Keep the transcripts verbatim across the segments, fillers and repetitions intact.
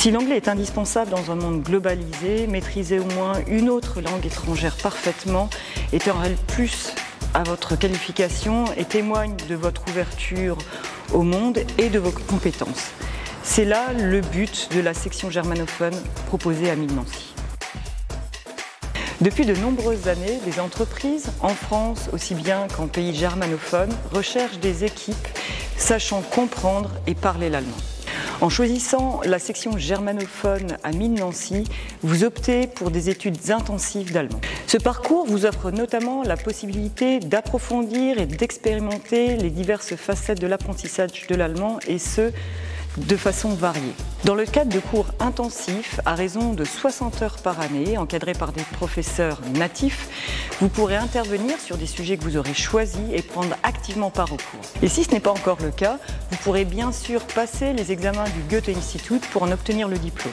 Si l'anglais est indispensable dans un monde globalisé, maîtriser au moins une autre langue étrangère parfaitement est un réel plus à votre qualification et témoigne de votre ouverture au monde et de vos compétences. C'est là le but de la section germanophone proposée à Mines Nancy. Depuis de nombreuses années, les entreprises, en France aussi bien qu'en pays germanophones, recherchent des équipes sachant comprendre et parler l'allemand. En choisissant la section germanophone à Mines Nancy, vous optez pour des études intensives d'allemand. Ce parcours vous offre notamment la possibilité d'approfondir et d'expérimenter les diverses facettes de l'apprentissage de l'allemand et ce, de façon variée. Dans le cadre de cours intensifs, à raison de soixante heures par année, encadrés par des professeurs natifs, vous pourrez intervenir sur des sujets que vous aurez choisis et prendre activement part au cours. Et si ce n'est pas encore le cas, vous pourrez bien sûr passer les examens du Goethe-Institut pour en obtenir le diplôme.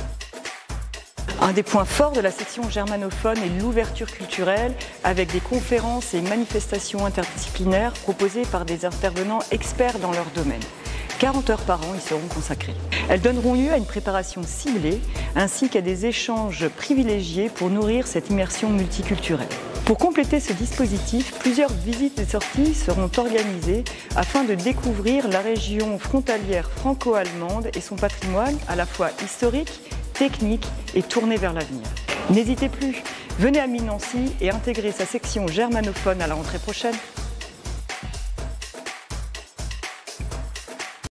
Un des points forts de la section germanophone est l'ouverture culturelle avec des conférences et manifestations interdisciplinaires proposées par des intervenants experts dans leur domaine. quarante heures par an y seront consacrées. Elles donneront lieu à une préparation ciblée ainsi qu'à des échanges privilégiés pour nourrir cette immersion multiculturelle. Pour compléter ce dispositif, plusieurs visites et sorties seront organisées afin de découvrir la région frontalière franco-allemande et son patrimoine à la fois historique, technique et tourné vers l'avenir. N'hésitez plus, venez à Mines Nancy et intégrez sa section germanophone à la rentrée prochaine.